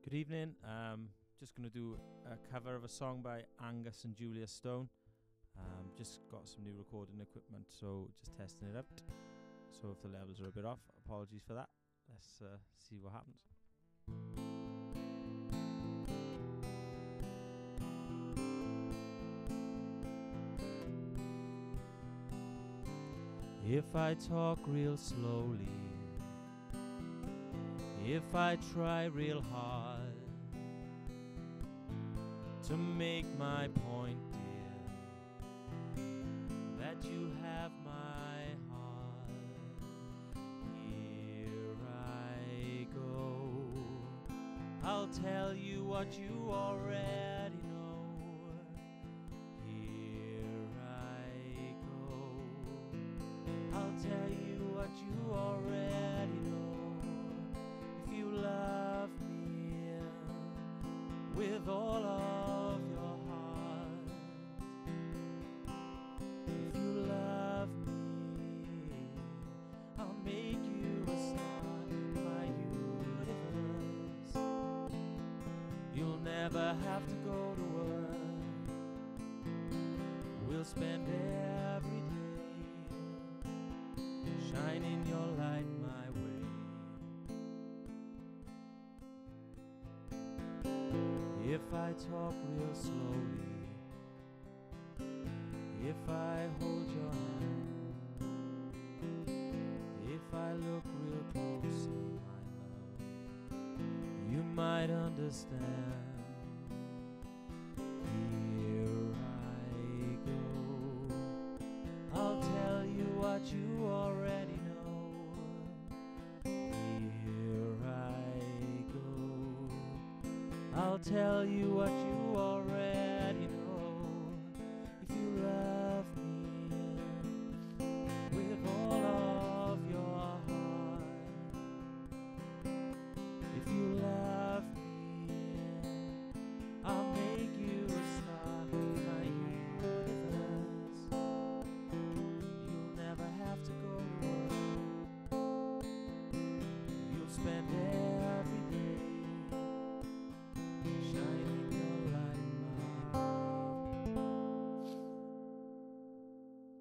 Good evening. Just going to do a cover of a song by Angus and Julia Stone. Just got some new recording equipment, so just testing it out. So if the levels are a bit off, apologies for that. Let's see what happens. If I talk real slowly, if I try real hard to make my point, dear, that you have my heart, here I go. I'll tell you what you already know. Here I go. I'll tell you what you already know. If you love me with all of your heart, if you love me, I'll make you a star in my universe. You'll never have to go to work. We'll spend every day shining your light my way. If I talk real slowly, if I hold your hand, if I look real closely, my love, you might understand. Here I go. I'll tell you what you already know. Here I go. I'll tell you what you already know. If you love me with all of your heart, if you love me, I'll make you a star in my universe. You'll never have to go to work. You'll spend